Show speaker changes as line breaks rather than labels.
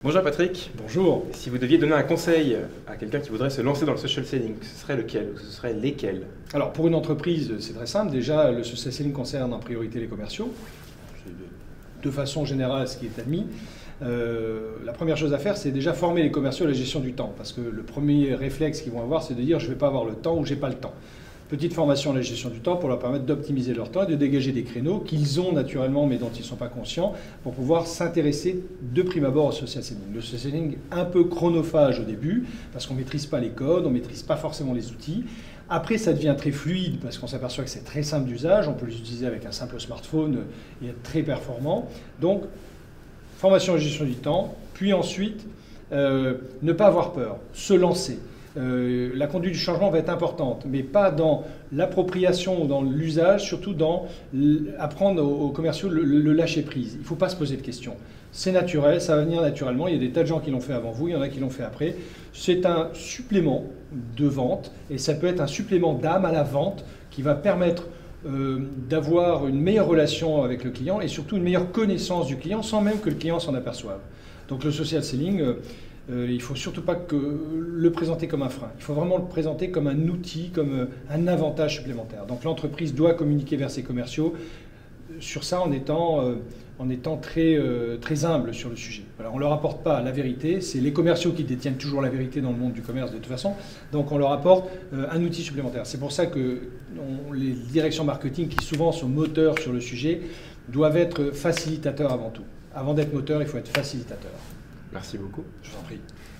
Bonjour Patrick.
Bonjour.
Si vous deviez donner un conseil à quelqu'un qui voudrait se lancer dans le social selling, ce serait lequel ou ce serait lesquels?
Alors pour une entreprise, c'est très simple. Déjà, le social selling concerne en priorité les commerciaux. C'est de façon générale ce qui est admis. La première chose à faire, c'est déjà former les commerciaux à la gestion du temps. Parce que le premier réflexe qu'ils vont avoir, c'est de dire je ne vais pas avoir le temps ou j'ai pas le temps. Petite formation à la gestion du temps pour leur permettre d'optimiser leur temps et de dégager des créneaux qu'ils ont naturellement mais dont ils ne sont pas conscients pour pouvoir s'intéresser de prime abord au social selling. Le social selling un peu chronophage au début parce qu'on ne maîtrise pas les codes, on ne maîtrise pas forcément les outils. Après, ça devient très fluide parce qu'on s'aperçoit que c'est très simple d'usage. On peut l'utiliser avec un simple smartphone et être très performant. Donc, formation à la gestion du temps, puis ensuite, ne pas avoir peur, se lancer. La conduite du changement va être importante, mais pas dans l'appropriation ou dans l'usage, surtout dans apprendre aux commerciaux le lâcher-prise. Il ne faut pas se poser de questions. C'est naturel, ça va venir naturellement. Il y a des tas de gens qui l'ont fait avant vous, il y en a qui l'ont fait après. C'est un supplément de vente et ça peut être un supplément d'âme à la vente qui va permettre d'avoir une meilleure relation avec le client et surtout une meilleure connaissance du client sans même que le client s'en aperçoive. Donc le social selling, il ne faut surtout pas le présenter comme un frein. Il faut vraiment le présenter comme un outil, comme un avantage supplémentaire. Donc l'entreprise doit communiquer vers ses commerciaux sur ça en étant très humble sur le sujet. Voilà, on ne leur apporte pas la vérité, c'est les commerciaux qui détiennent toujours la vérité dans le monde du commerce de toute façon, donc on leur apporte un outil supplémentaire. C'est pour ça que les directions marketing qui souvent sont moteurs sur le sujet doivent être facilitateurs avant tout. Avant d'être moteur, il faut être facilitateur.
Merci beaucoup.
Je vous en prie.